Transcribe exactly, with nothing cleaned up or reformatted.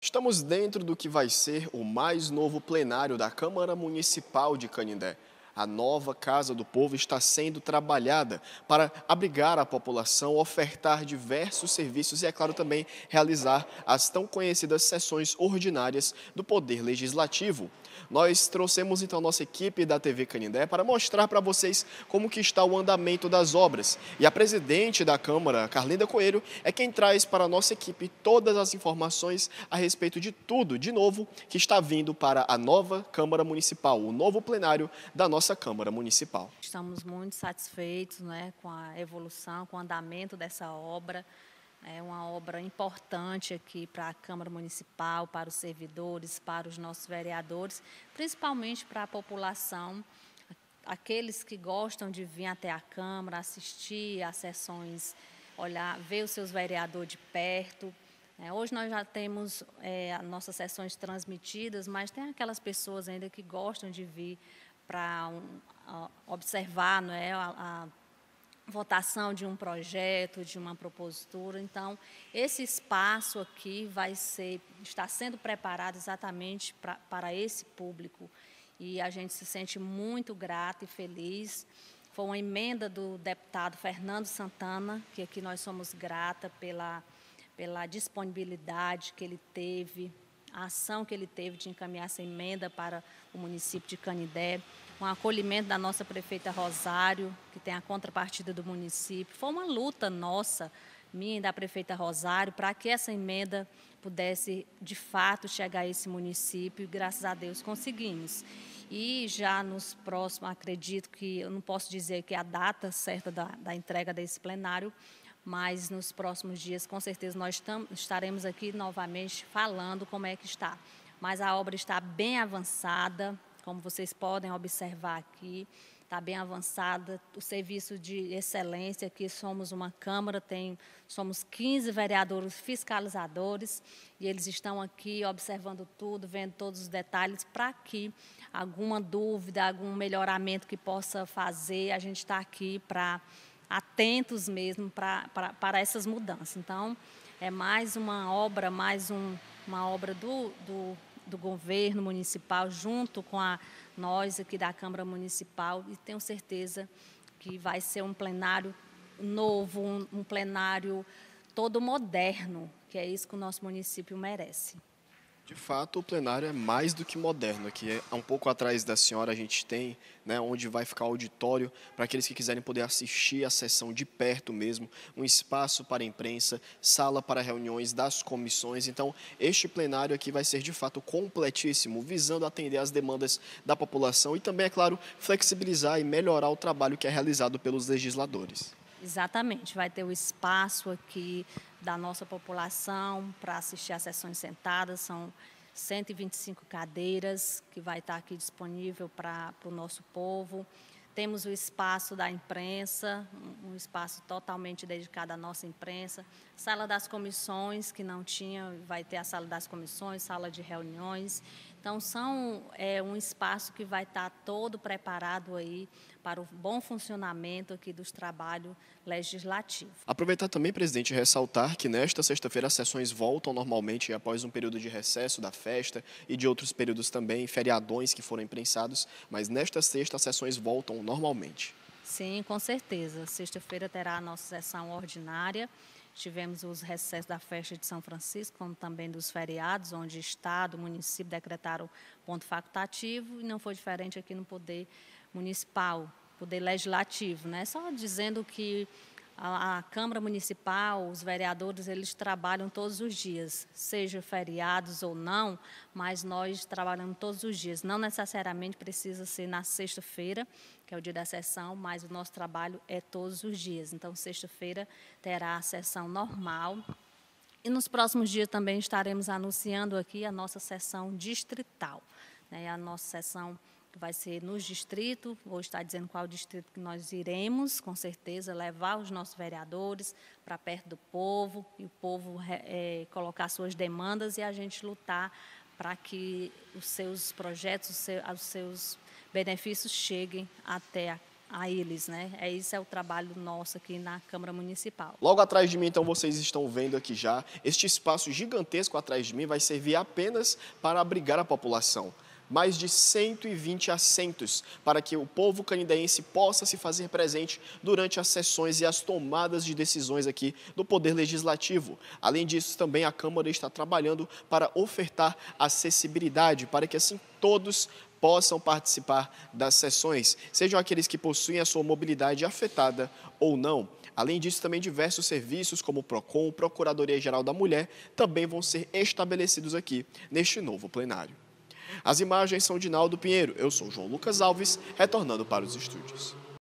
Estamos dentro do que vai ser o mais novo plenário da Câmara Municipal de Canindé. A nova Casa do Povo está sendo trabalhada para abrigar a população, ofertar diversos serviços e, é claro, também realizar as tão conhecidas sessões ordinárias do Poder Legislativo. Nós trouxemos então nossa equipe da T V Canindé para mostrar para vocês como que está o andamento das obras. E a presidente da Câmara, Carlinda Coelho, é quem traz para a nossa equipe todas as informações a respeito de tudo, de novo, que está vindo para a nova Câmara Municipal, o novo plenário da nossa Câmara Municipal. Estamos muito satisfeitos, né, com a evolução, com o andamento dessa obra. É uma obra importante aqui para a Câmara Municipal, para os servidores, para os nossos vereadores, principalmente para a população, aqueles que gostam de vir até a Câmara, assistir às sessões, olhar, ver os seus vereadores de perto. É, hoje nós já temos é, as nossas sessões transmitidas, mas tem aquelas pessoas ainda que gostam de vir para um, observar, não é, a, a votação de um projeto, de uma propositura. Então, esse espaço aqui vai ser, está sendo preparado exatamente pra, para esse público. E a gente se sente muito grato e feliz. Foi uma emenda do deputado Fernando Santana, que aqui nós somos grata pela, pela disponibilidade que ele teve, a ação que ele teve de encaminhar essa emenda para o município de Canindé, um acolhimento da nossa prefeita Rosário, que tem a contrapartida do município. Foi uma luta nossa, minha e da prefeita Rosário, para que essa emenda pudesse, de fato, chegar a esse município, e graças a Deus conseguimos. E já nos próximos, acredito que, eu não posso dizer que é a data certa da, da entrega desse plenário, mas nos próximos dias, com certeza, nós tam, estaremos aqui novamente falando como é que está. Mas a obra está bem avançada, como vocês podem observar aqui, está bem avançada, o serviço de excelência, aqui somos uma Câmara, tem, somos quinze vereadores fiscalizadores, e eles estão aqui observando tudo, vendo todos os detalhes, para que alguma dúvida, algum melhoramento que possa fazer, a gente está aqui para atentos mesmo para, para, para essas mudanças. Então, é mais uma obra, mais um, uma obra do, do, do governo municipal, junto com a, nós aqui da Câmara Municipal, e tenho certeza que vai ser um plenário novo, um, um plenário todo moderno, que é isso que o nosso município merece. De fato, o plenário é mais do que moderno. Aqui, um pouco atrás da senhora, a gente tem, né, onde vai ficar o auditório, para aqueles que quiserem poder assistir a sessão de perto mesmo, um espaço para a imprensa, sala para reuniões das comissões. Então, este plenário aqui vai ser, de fato, completíssimo, visando atender às demandas da população e também, é claro, flexibilizar e melhorar o trabalho que é realizado pelos legisladores. Exatamente, vai ter o espaço aqui da nossa população para assistir às sessões sentadas, são cento e vinte e cinco cadeiras que vai estar aqui disponível para, para o nosso povo. Temos o espaço da imprensa, um espaço totalmente dedicado à nossa imprensa. Sala das comissões, que não tinha, vai ter a sala das comissões, sala de reuniões. Então, são, é um espaço que vai estar todo preparado aí para o bom funcionamento aqui dos trabalhos legislativos. Aproveitar também, presidente, e ressaltar que nesta sexta-feira as sessões voltam normalmente após um período de recesso da festa e de outros períodos também, feriadões que foram imprensados, mas nesta sexta as sessões voltam normalmente. Sim, com certeza. Sexta-feira terá a nossa sessão ordinária. Tivemos os recessos da festa de São Francisco, como também dos feriados, onde o Estado, o município decretaram ponto facultativo, e não foi diferente aqui no Poder Municipal, Poder Legislativo, né? Só dizendo que a, a Câmara Municipal, os vereadores, eles trabalham todos os dias, seja feriados ou não, mas nós trabalhamos todos os dias. Não necessariamente precisa ser na sexta-feira, que é o dia da sessão, mas o nosso trabalho é todos os dias. Então, sexta-feira terá a sessão normal. E nos próximos dias também estaremos anunciando aqui a nossa sessão distrital, né? A nossa sessão vai ser nos distritos, vou estar dizendo qual distrito que nós iremos, com certeza, levar os nossos vereadores para perto do povo, e o povo é, colocar suas demandas e a gente lutar para que os seus projetos, os seus, os seus benefícios cheguem até a, a eles, né? É, esse é o trabalho nosso aqui na Câmara Municipal. Logo atrás de mim, então, vocês estão vendo aqui já, este espaço gigantesco atrás de mim vai servir apenas para abrigar a população. Mais de cento e vinte assentos para que o povo canidense possa se fazer presente durante as sessões e as tomadas de decisões aqui do Poder Legislativo. Além disso, também a Câmara está trabalhando para ofertar acessibilidade, para que assim todos possam participar das sessões, sejam aqueles que possuem a sua mobilidade afetada ou não. Além disso, também diversos serviços como o PROCON, Procuradoria-Geral da Mulher, também vão ser estabelecidos aqui neste novo plenário. As imagens são de Naldo Pinheiro. Eu sou João Lucas Alves, retornando para os estúdios.